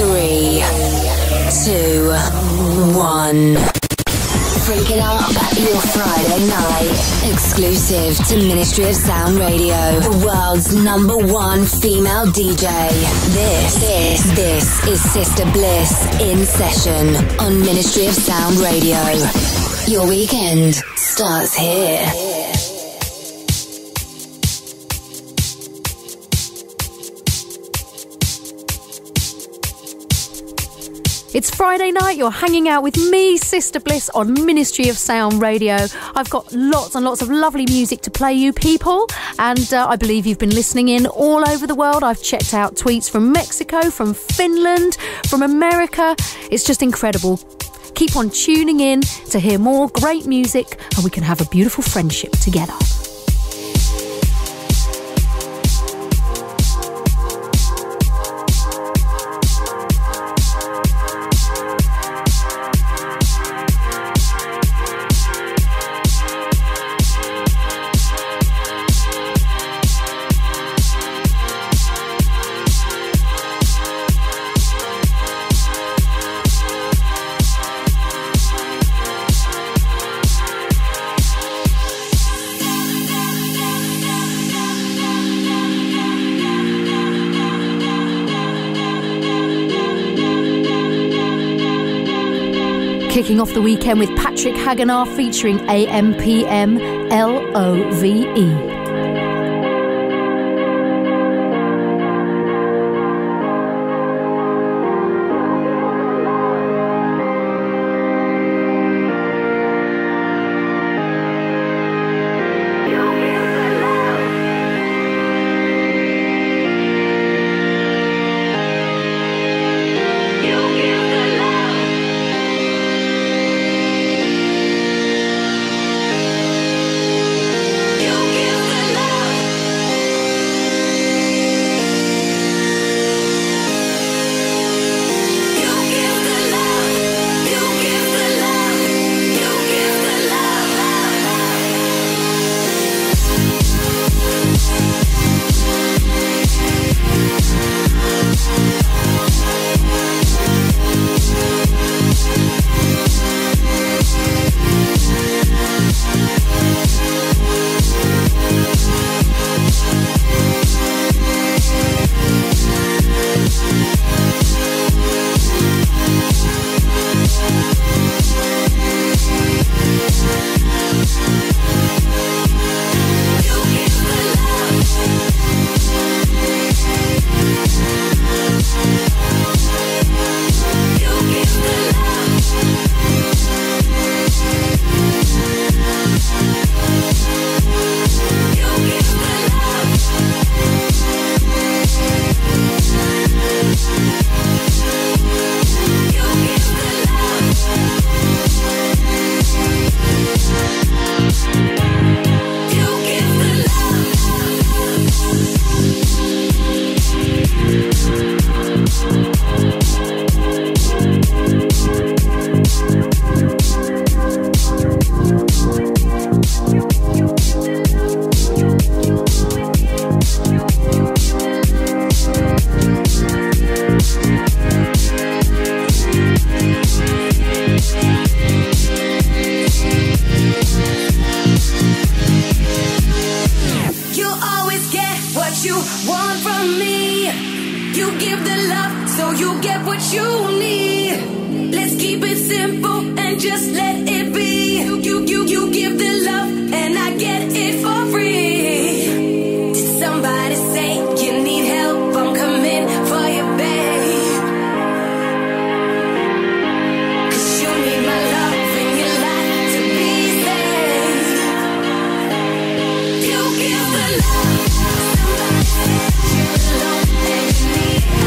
3, 2, 1. Freaking up your Friday night. Exclusive to Ministry of Sound Radio, the world's #1 female DJ. This is Sister Bliss in session on Ministry of Sound Radio. Your weekend starts here. It's Friday night, you're hanging out with me, Sister Bliss, on Ministry of Sound Radio. I've got lots and lots of lovely music to play you people, and I believe you've been listening in all over the world. I've checked out tweets from Mexico, from Finland, from America. It's just incredible. Keep on tuning in to hear more great music, and we can have a beautiful friendship together. Kicking off the weekend with Patrick Hagenaar featuring AMPM LOVE.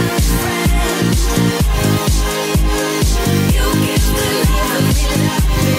You give the love.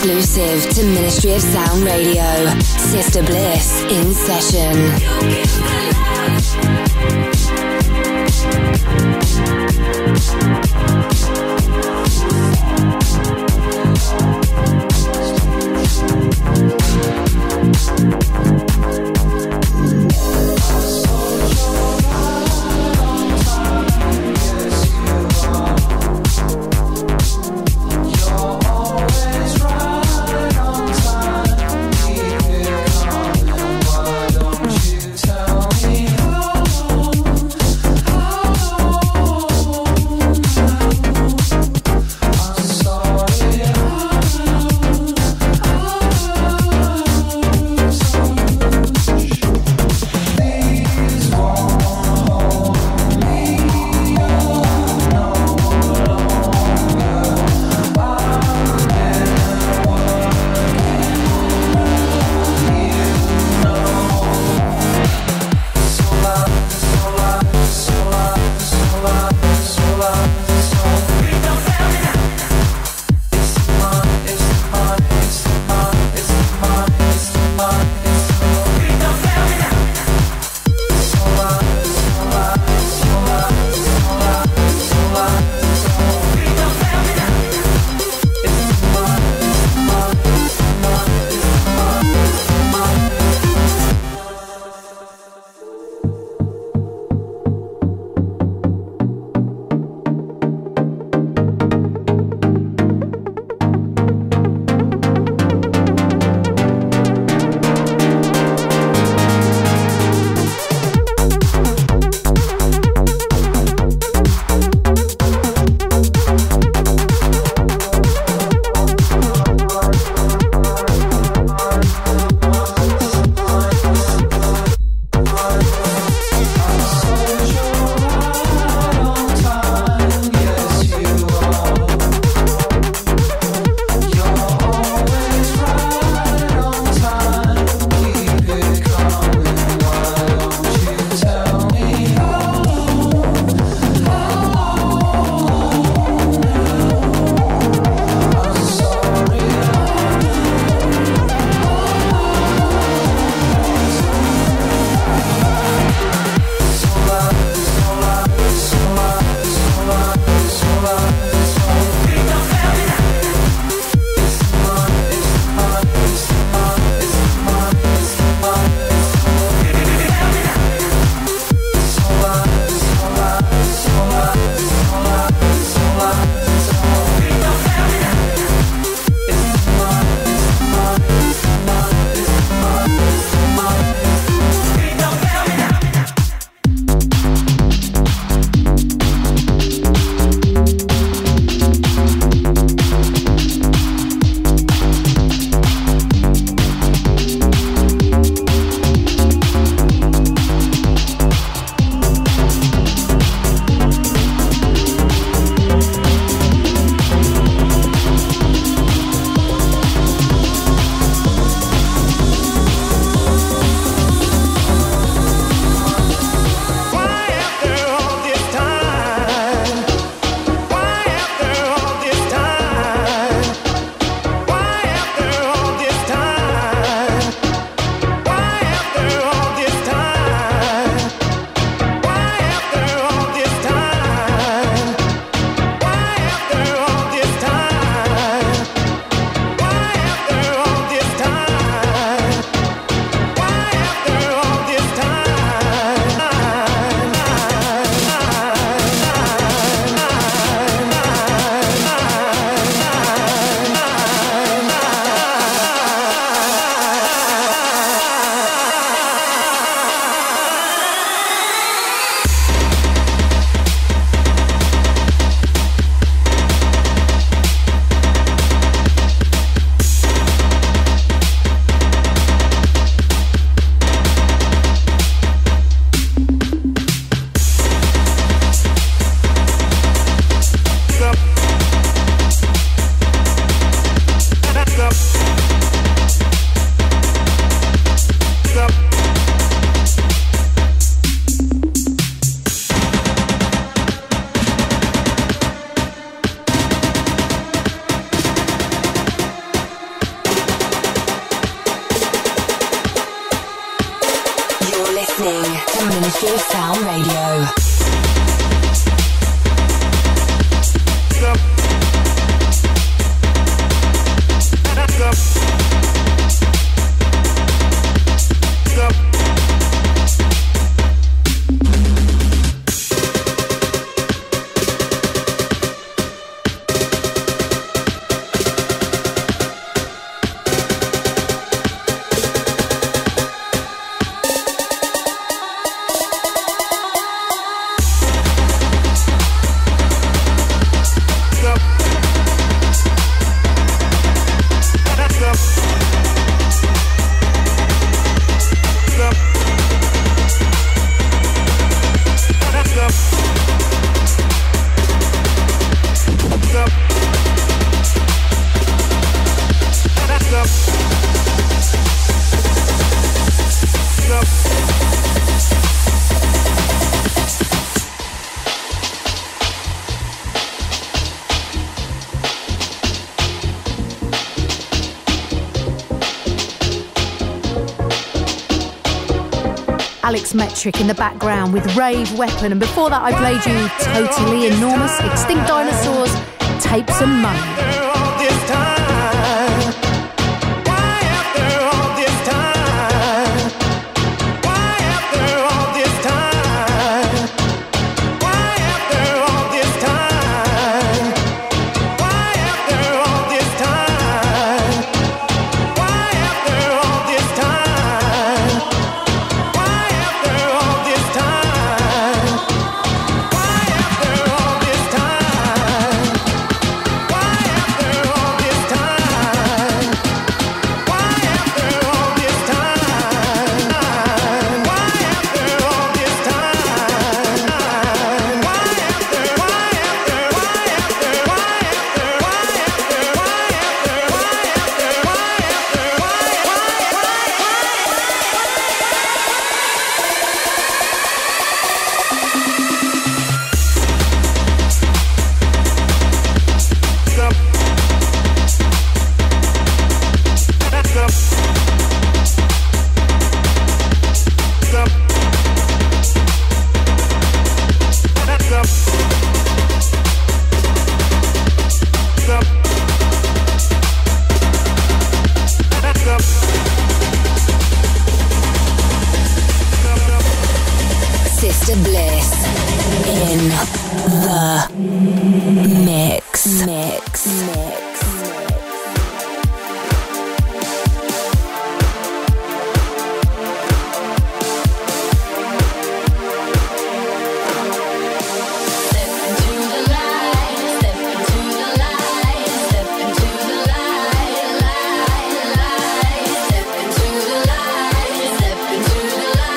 exclusive to Ministry of Sound Radio. Sister Bliss in session. Tell me Ministry of Sound Radio. Alex Metric in the background with Rave Weapon, and before that I played you Totally Enormous, Extinct Dinosaurs, Tape Some Money.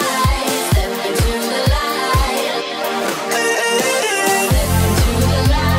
Light.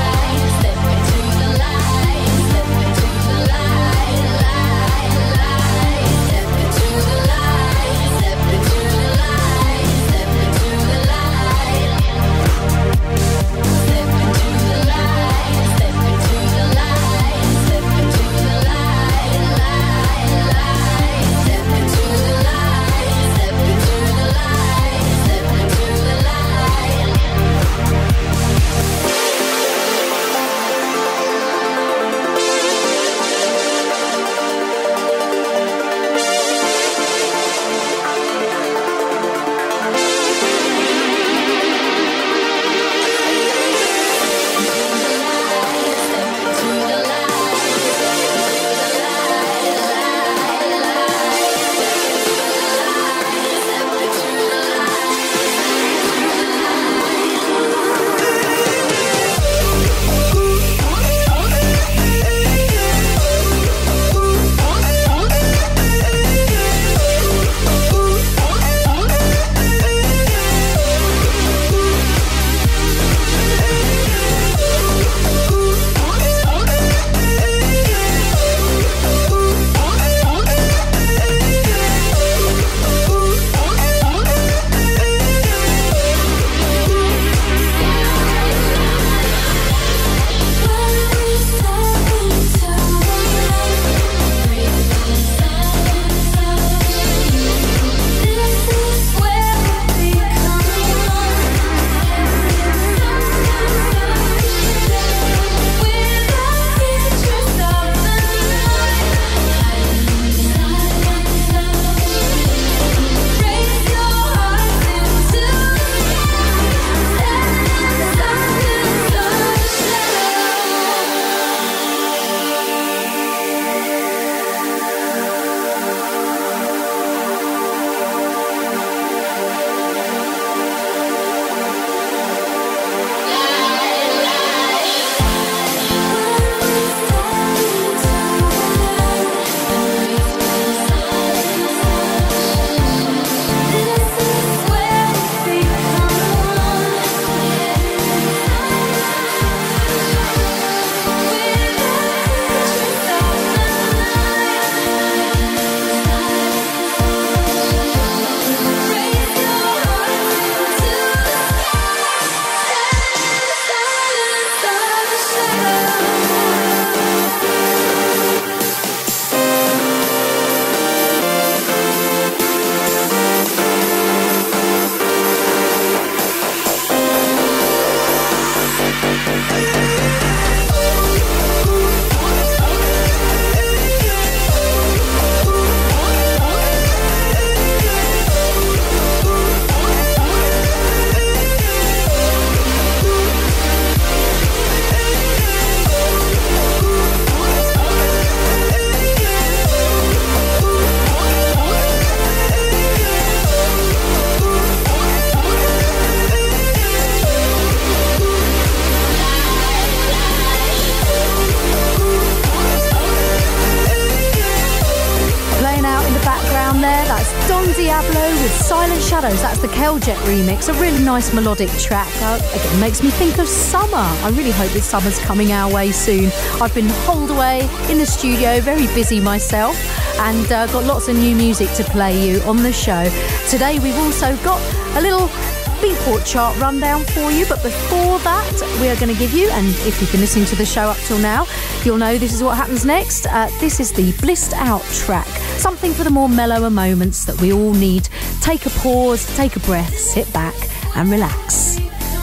Silent Shadows, that's the Keljet remix, a really nice melodic track. Again, makes me think of summer. I really hope this summer's coming our way soon. I've been holed away in the studio, very busy myself, and got lots of new music to play you on the show. Today we've also got a little Beatport chart rundown for you, but before that we are going to give you, and if you've been listening to the show up till now, you'll know this is what happens next. This is the Blissed Out track, something for the more mellower moments that we all need. Take a pause, take a breath, sit back and relax.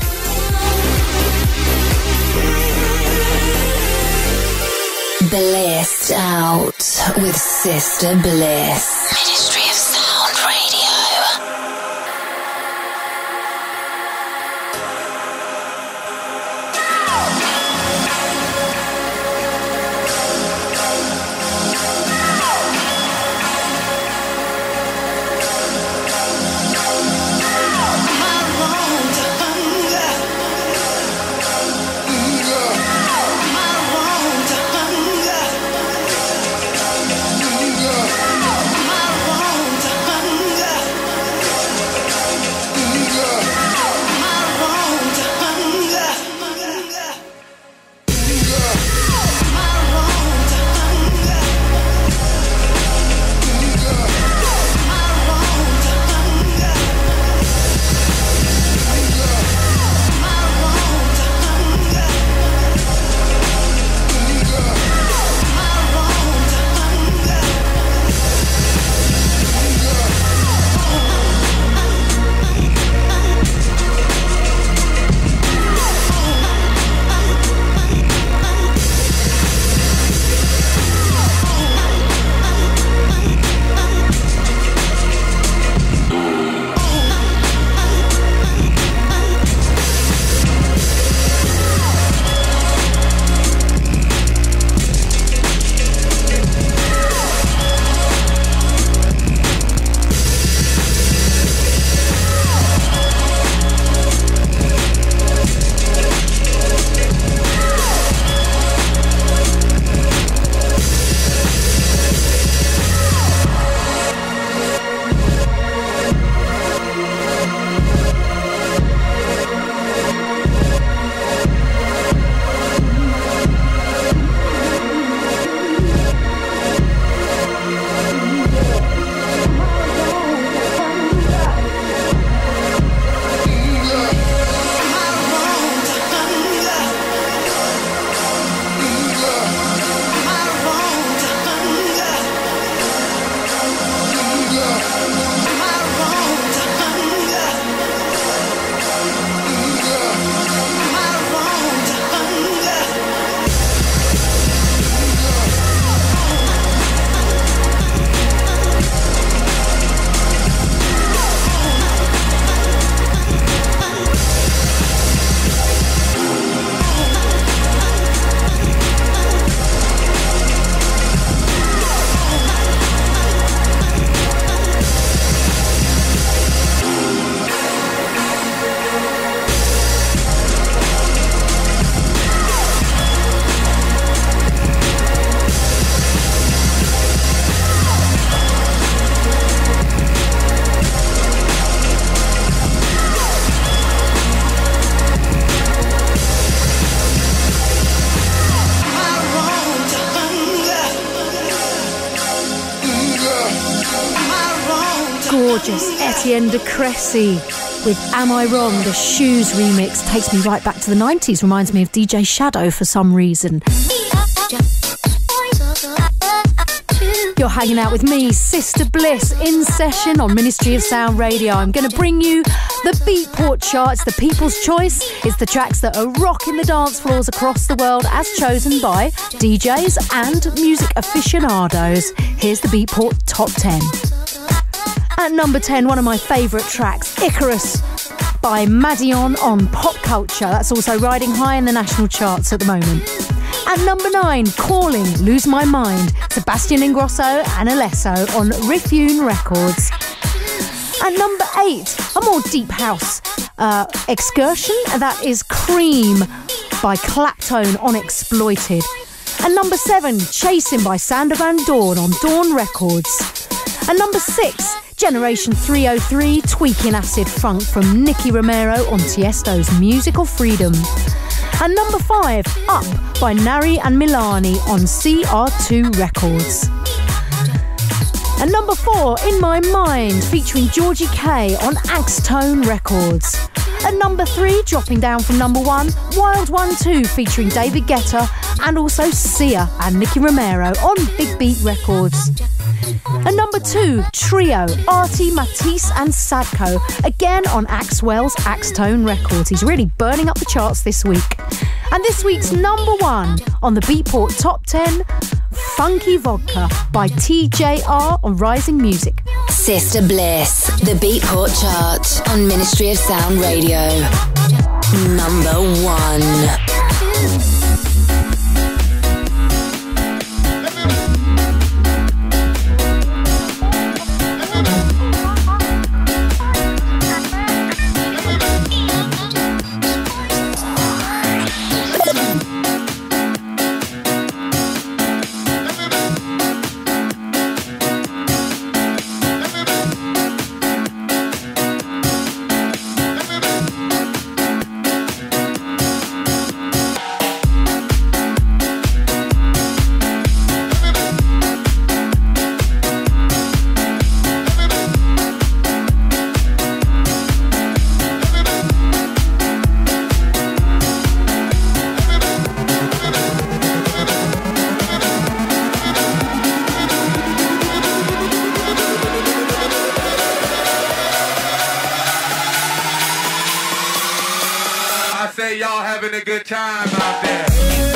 Blissed Out with Sister Bliss. Ministry of Sound Radio. Gorgeous Etienne de Crécy with Am I Wrong? The Shoes remix takes me right back to the 90s, reminds me of DJ Shadow for some reason. You're hanging out with me, Sister Bliss, in session on Ministry of Sound Radio. I'm going to bring you the Beatport charts, the people's choice. It's the tracks that are rocking the dance floors across the world as chosen by DJs and music aficionados. Here's the Beatport Top 10. At number 10, one of my favourite tracks, Icarus by Madion on Pop Culture. That's also riding high in the national charts at the moment. At number 9, Calling, Lose My Mind, Sebastian Ingrosso and Alesso on Rifune Records. At number 8, a more deep house excursion, that is Cream by Claptone on Exploited. At number 7, Chasing by Sander Van Doorn on Dawn Records. At number 6, Generation 303, Tweaking Acid Funk from Nicky Romero on Tiesto's Musical Freedom. And number 5, Up by Nari and Milani on CR2 Records. And number 4, In My Mind, featuring Georgie K on Axtone Records. At number 3, dropping down from number 1, Wild One 2, featuring David Guetta and also Sia and Nicky Romero on Big Beat Records. At number 2, Trio, Artie, Matisse and Sadko, again on Axwell's Axtone Records. He's really burning up the charts this week. And this week's number 1 on the Beatport Top 10, Funky Vodka by TJR on Rising Music. Sister Bliss, the Beatport chart on Ministry of Sound Radio. Number 1. Y'all having a good time out there.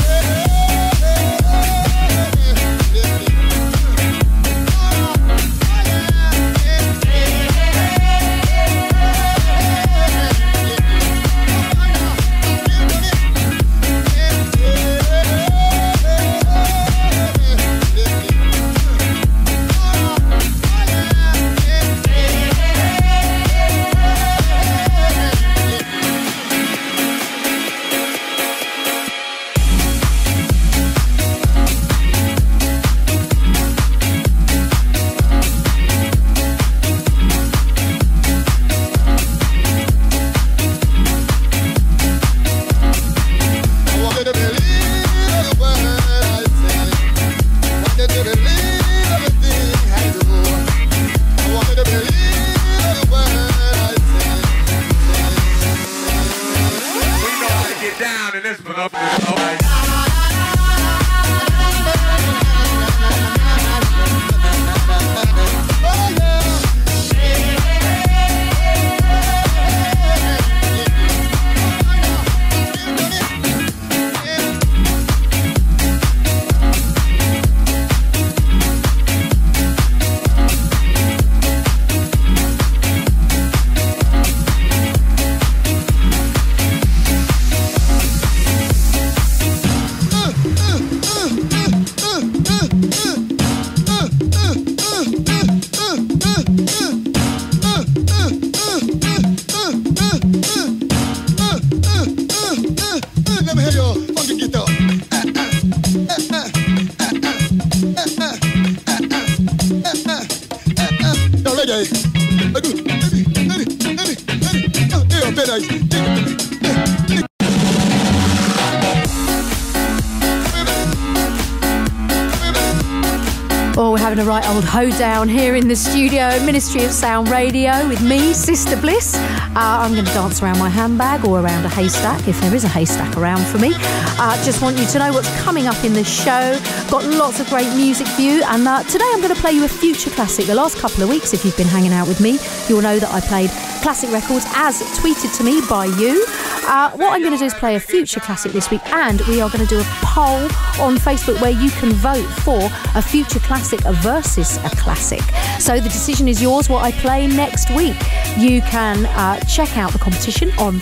Oh, we're having a right old hoedown here in the studio, Ministry of Sound Radio, with me, Sister Bliss. I'm going to dance around my handbag or around a haystack, if there is a haystack around for me. Just want you to know what's coming up in the show. Got lots of great music for you, and today I'm going to play you a future classic. The last couple of weeks, if you've been hanging out with me, you'll know that I played classic records as tweeted to me by you. What I'm going to do is play a future classic this week, and we are going to do a poll on Facebook where you can vote for a future classic versus a classic. So the decision is yours what I play next week. You can check out the competition on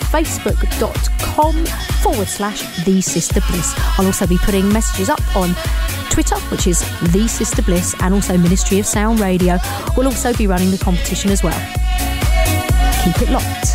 facebook.com/The Sister Bliss. I'll also be putting messages up on Twitter, which is The Sister Bliss, and also Ministry of Sound Radio. We'll also be running the competition as well. Keep it locked.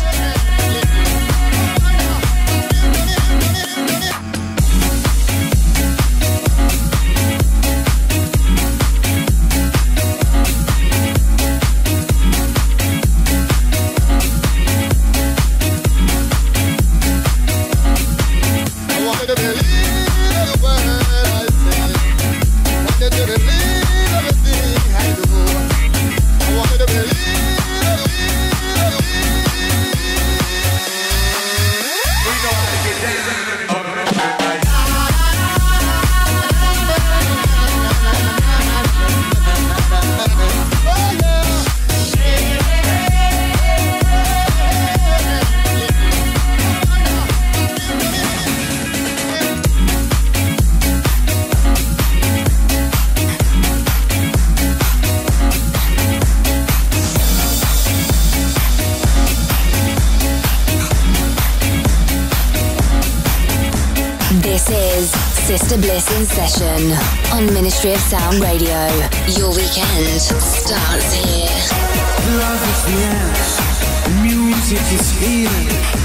This is Sister Bliss in Session on Ministry of Sound Radio. Your weekend starts here. Love is the answer. Music is healing.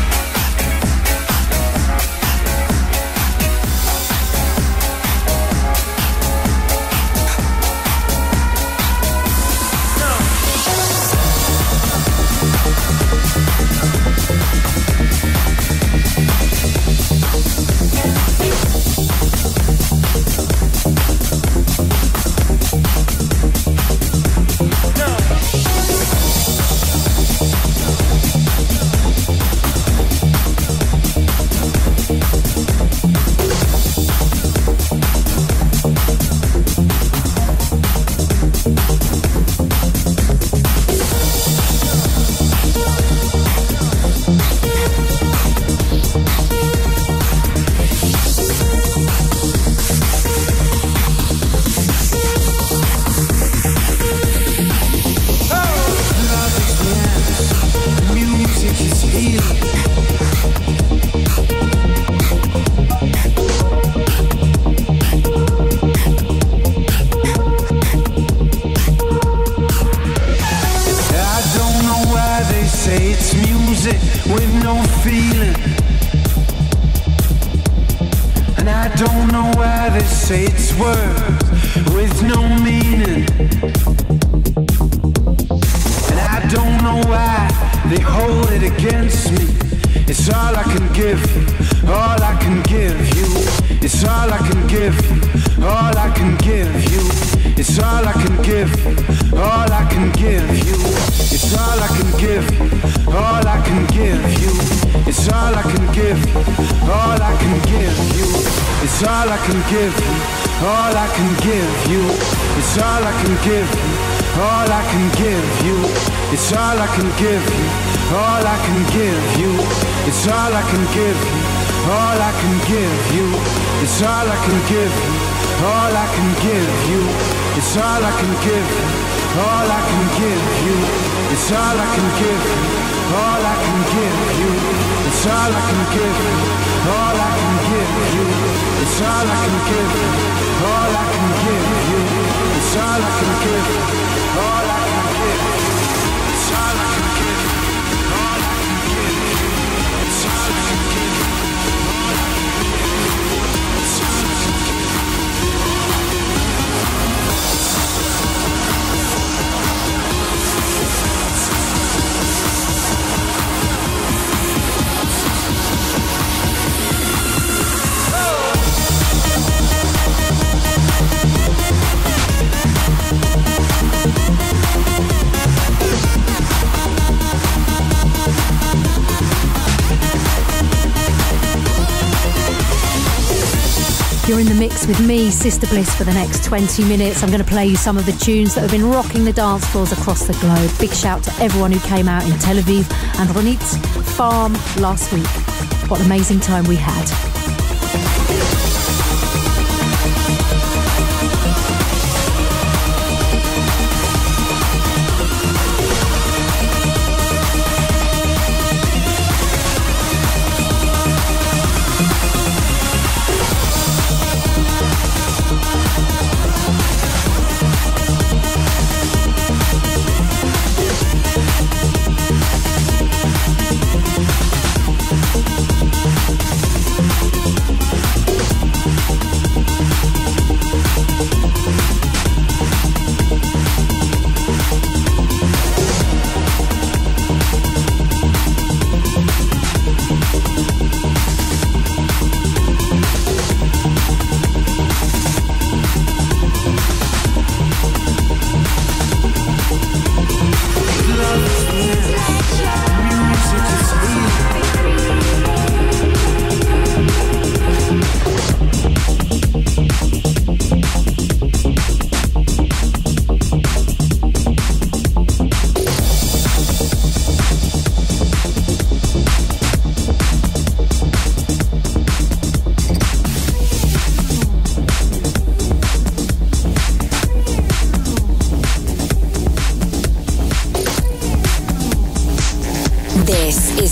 You're in the mix with me, Sister Bliss, for the next 20 minutes. I'm going to play you some of the tunes that have been rocking the dance floors across the globe. Big shout to everyone who came out in Tel Aviv and Ronit's farm last week. What an amazing time we had.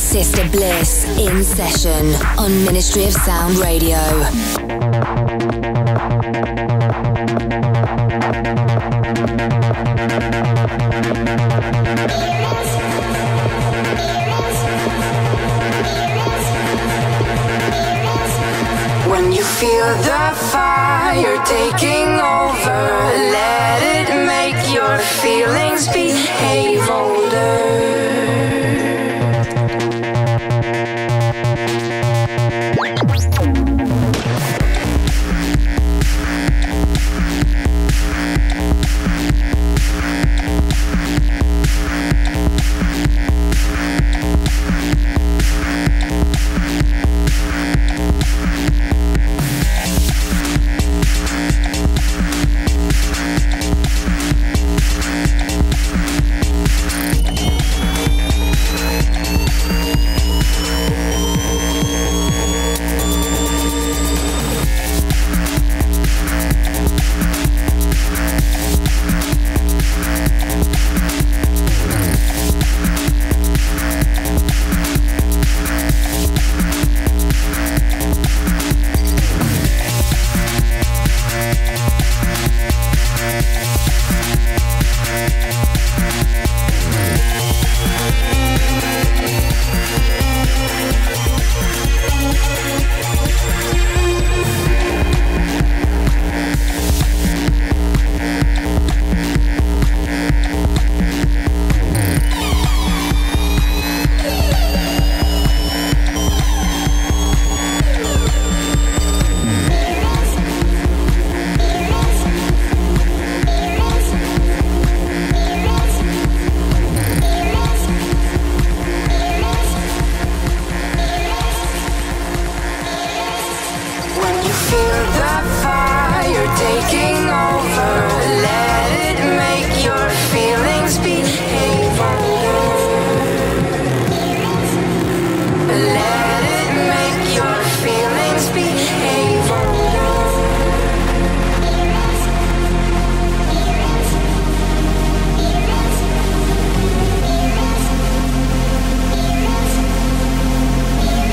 Sister Bliss in session on Ministry of Sound Radio. When you feel the fire taking over, let it make your feelings behave older.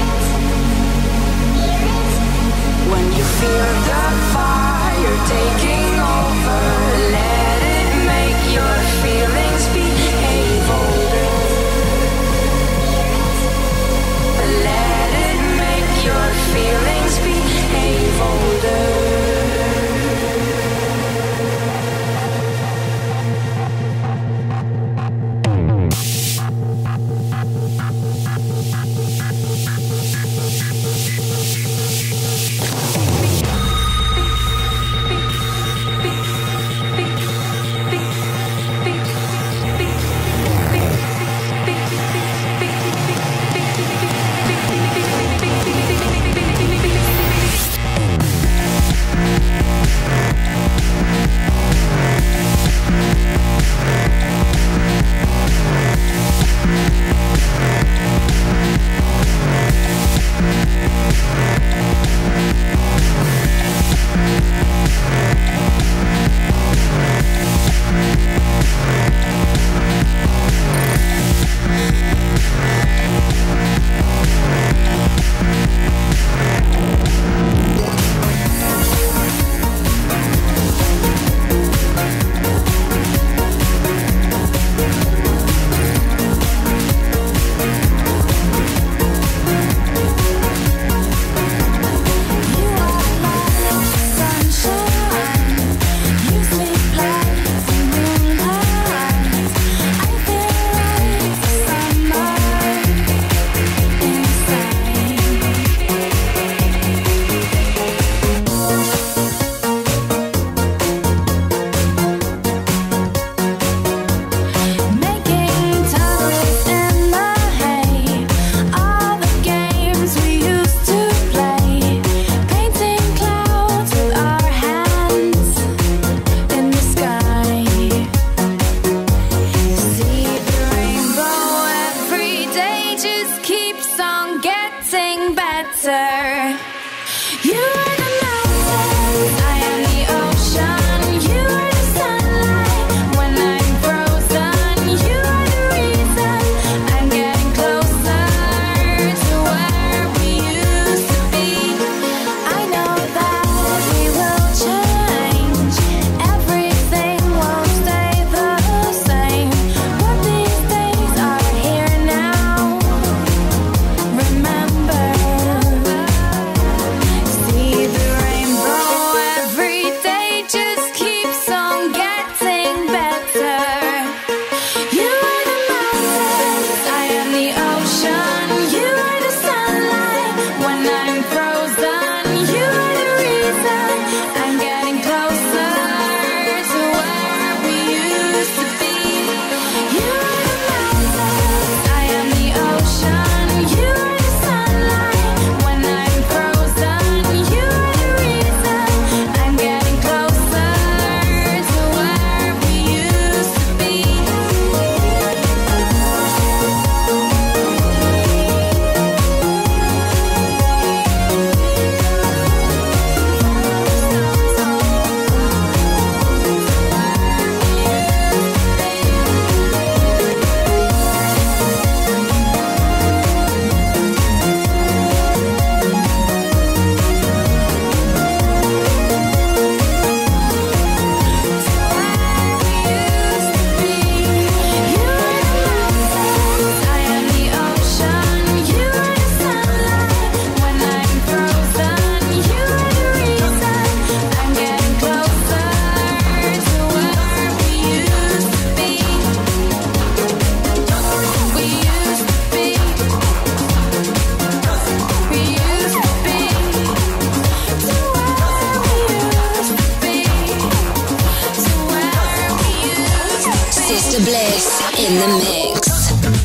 Feel the fire taking in the mix.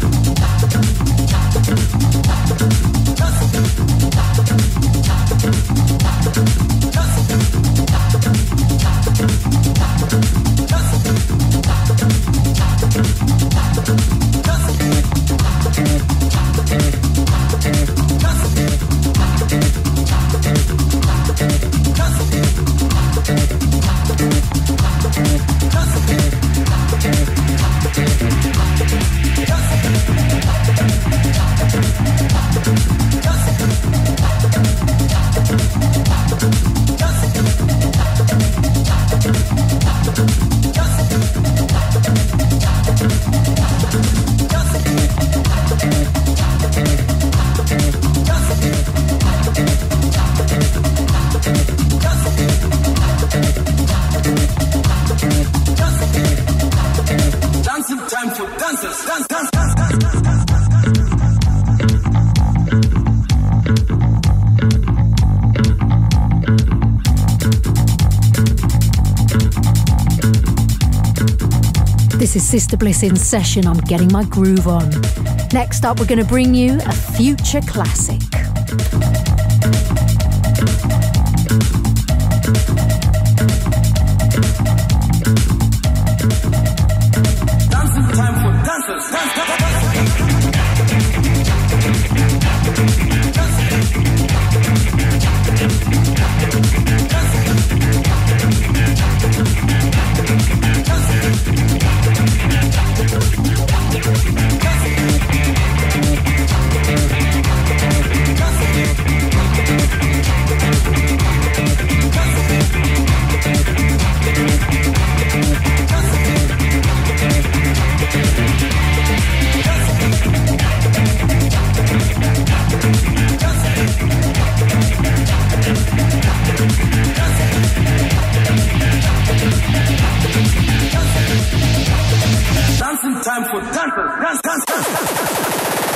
This is Sister Bliss in session. I'm getting my groove on. Next up, we're going to bring you a future classic. Dancing time for dancers. Dancing time for dancers. Dance.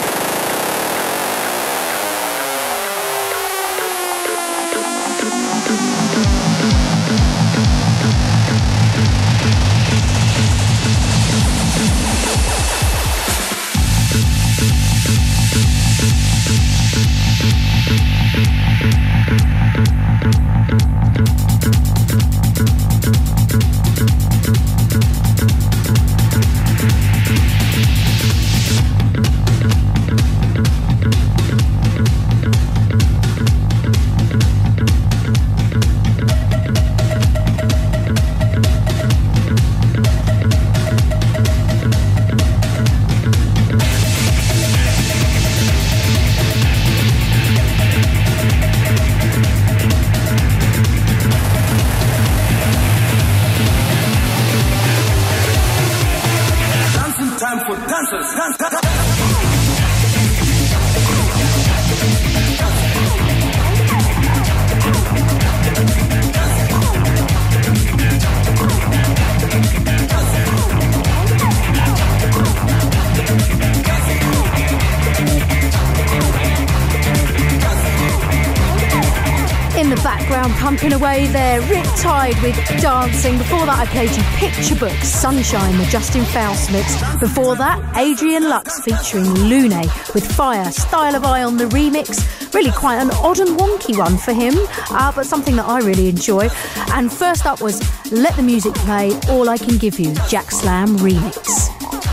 Pumping away there, Riptide with Dancing. Before that I played you Picture Book, Sunshine, the Justin Faust mix. Before that, Adrian Lux featuring Lune with Fire, Style of Eye on the remix. Really quite an odd and wonky one for him, but something that I really enjoy. And first up was Let the Music Play, All I Can Give You, Jack Slam remix.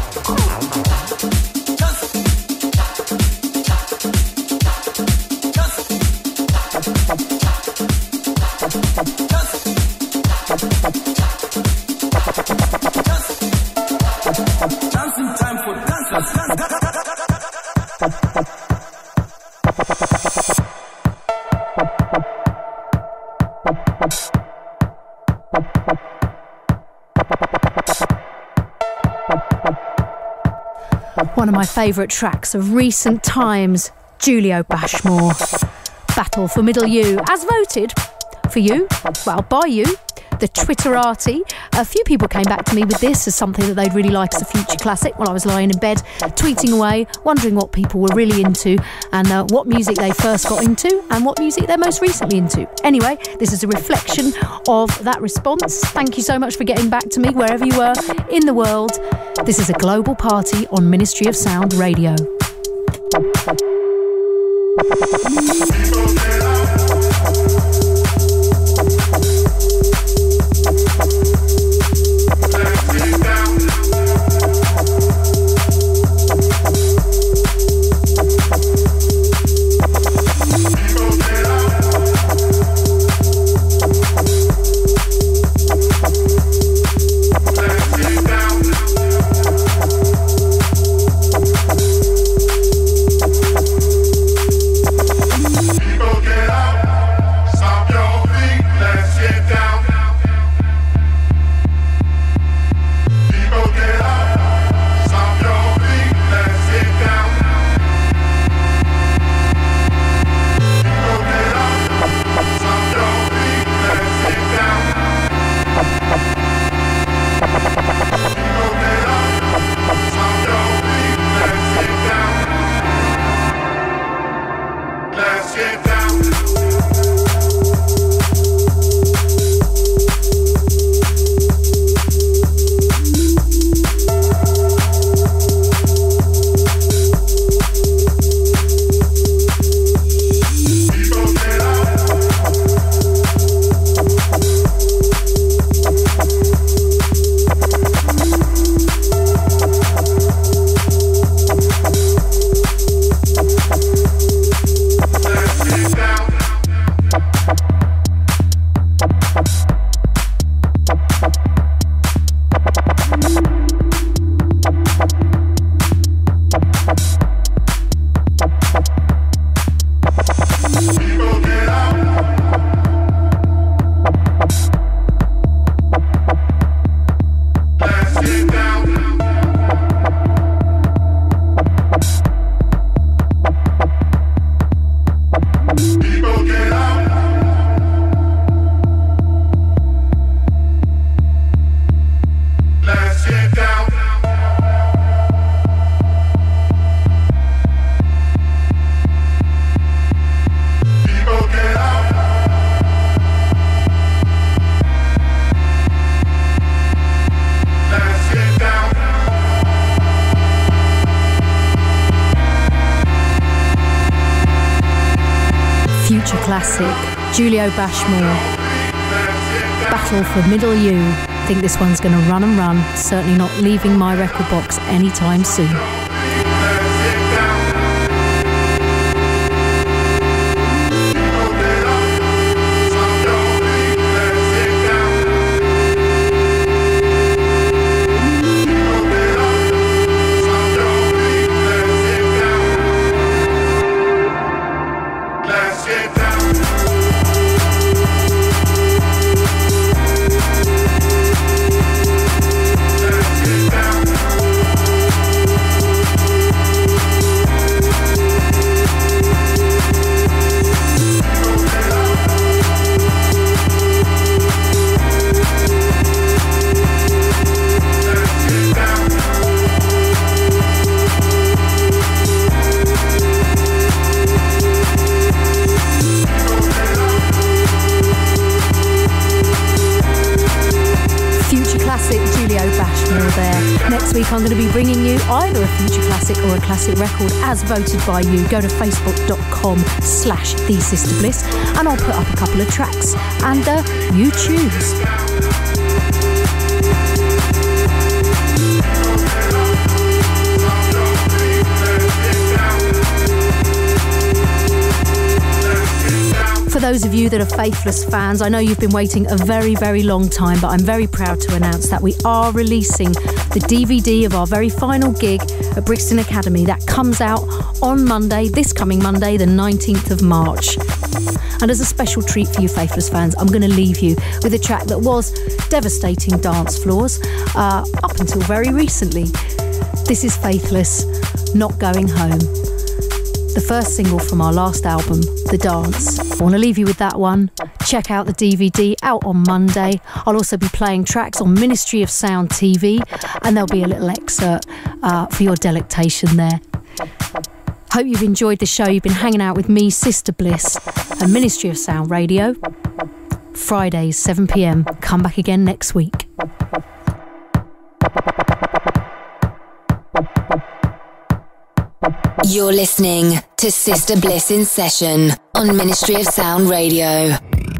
One of my favourite tracks of recent times, Julio Bashmore, Battle for Middle U, as voted for you, well, by you, the Twitterati. A few people came back to me with this as something that they'd really like as a future classic while I was lying in bed, tweeting away, wondering what people were really into and what music they first got into and what music they're most recently into. Anyway, this is a reflection of that response. Thank you so much for getting back to me wherever you were in the world. This is a global party on Ministry of Sound Radio. Classic, Julio Bashmore, Battle for Middle U. I think this one's going to run and run, certainly not leaving my record box anytime soon. I'm going to be bringing you either a future classic or a classic record as voted by you. Go to facebook.com/TheSisterBliss and I'll put up a couple of tracks and you choose. For those of you that are Faithless fans, I know you've been waiting a very, very long time, but I'm very proud to announce that we are releasing the DVD of our very final gig at Brixton Academy. That comes out on Monday, this coming Monday, the 19th of March. And as a special treat for you Faithless fans, I'm going to leave you with a track that was devastating dance floors up until very recently. This is Faithless, Not Going Home. the first single from our last album, The Dance. I want to leave you with that one. Check out the DVD out on Monday. I'll also be playing tracks on Ministry of Sound TV, and there'll be a little excerpt for your delectation there. Hope you've enjoyed the show. You've been hanging out with me, Sister Bliss, and Ministry of Sound Radio. Fridays, 7 p.m. Come back again next week. You're listening to Sister Bliss in Session on Ministry of Sound Radio.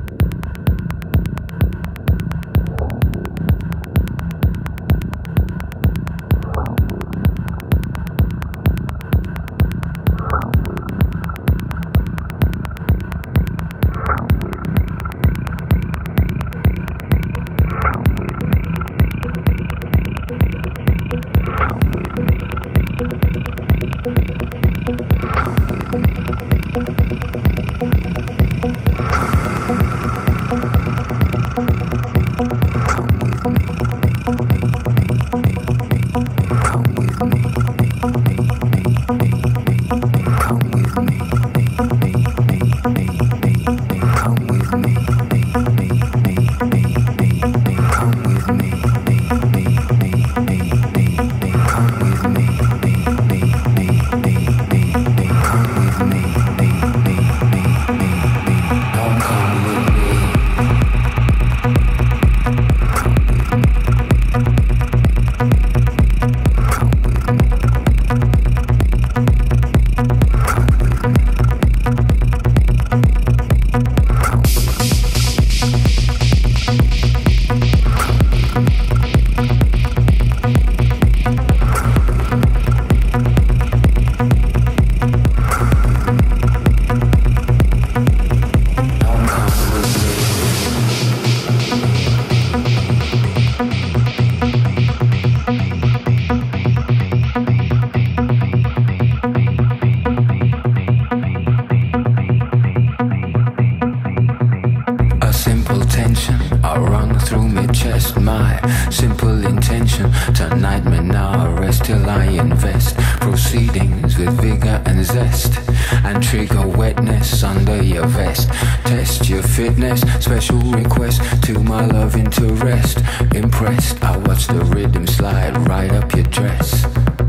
Special request to my love interest. Impressed, I watch the rhythm slide right up your dress.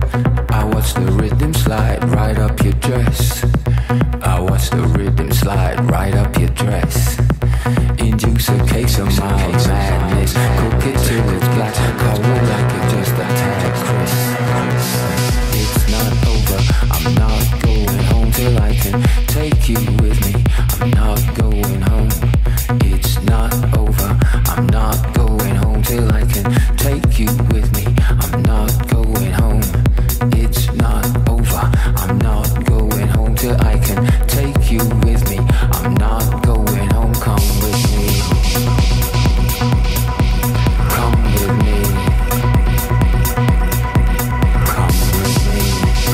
I watch the rhythm slide right up your dress. I watch the rhythm slide right up your dress. Induce a case of mild madness. Cook it till it's black. Cold like it just a tad crisp. It's not over. I'm not going home till I can take you with me. I'm not going home. It's not over. I'm not going home till I can take you with me. I'm not going home. It's not over. I'm not going home till I can take you with me. I'm not going home. Come with me. Come with me. Come with me.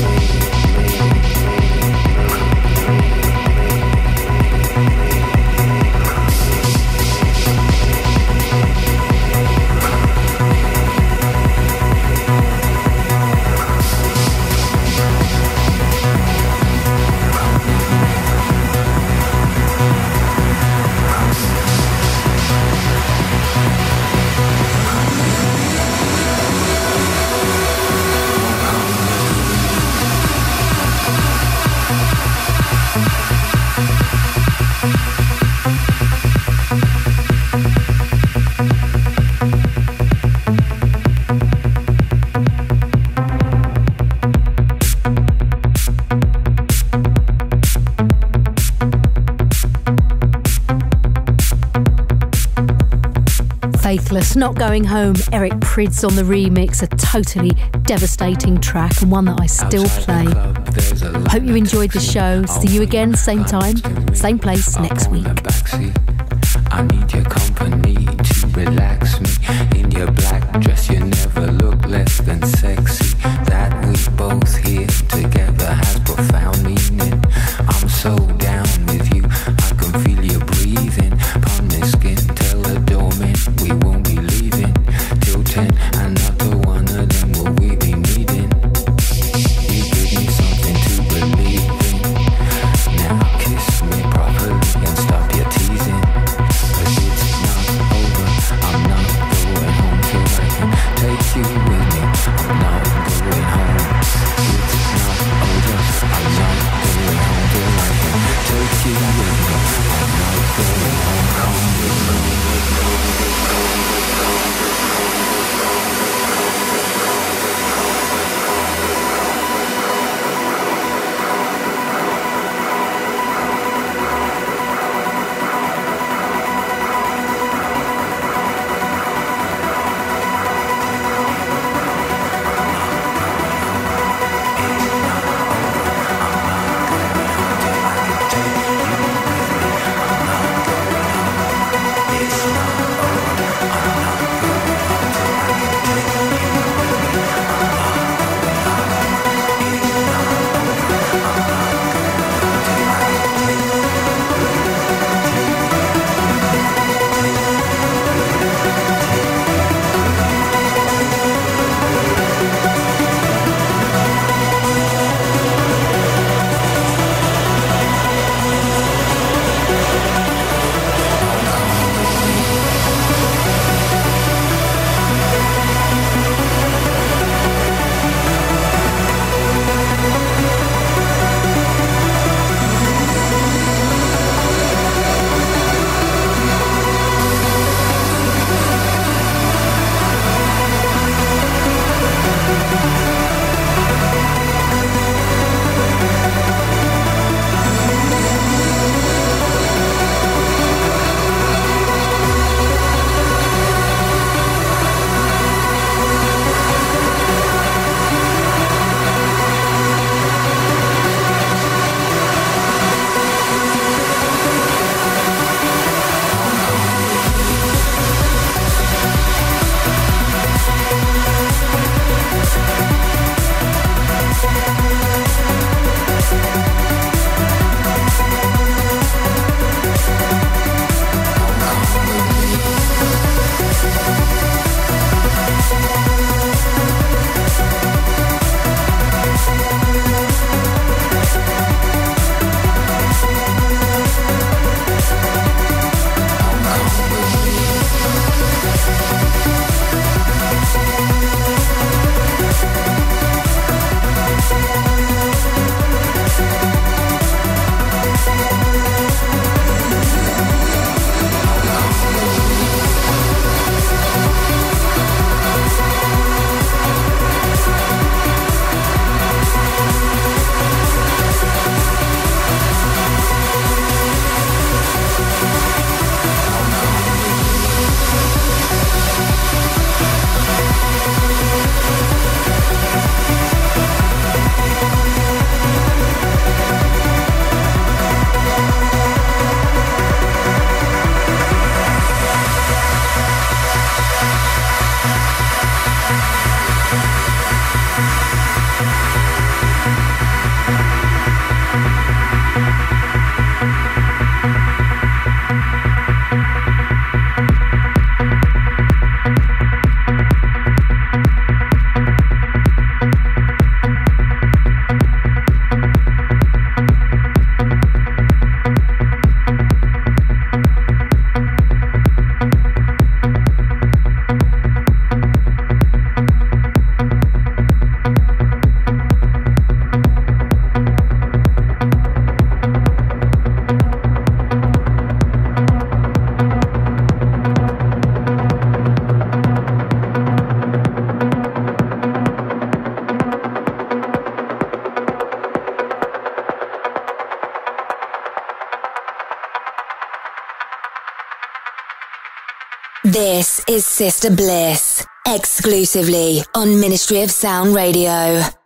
Faithless, Not Going Home, Eric Prydz on the remix, a totally devastating track and one that I still play. Hope you enjoyed the show. See you again, same time, same place next week. I need your company to relax me. In your black dress you never look less than sexy. That we both here together has profound meaning. I'm so down with you, I can feel you breathing. Palm the skin, tell the doorman we won't be leaving till 10. Another one of them will we be needing. You give me something to believe in. This is Sister Bliss, exclusively on Ministry of Sound Radio.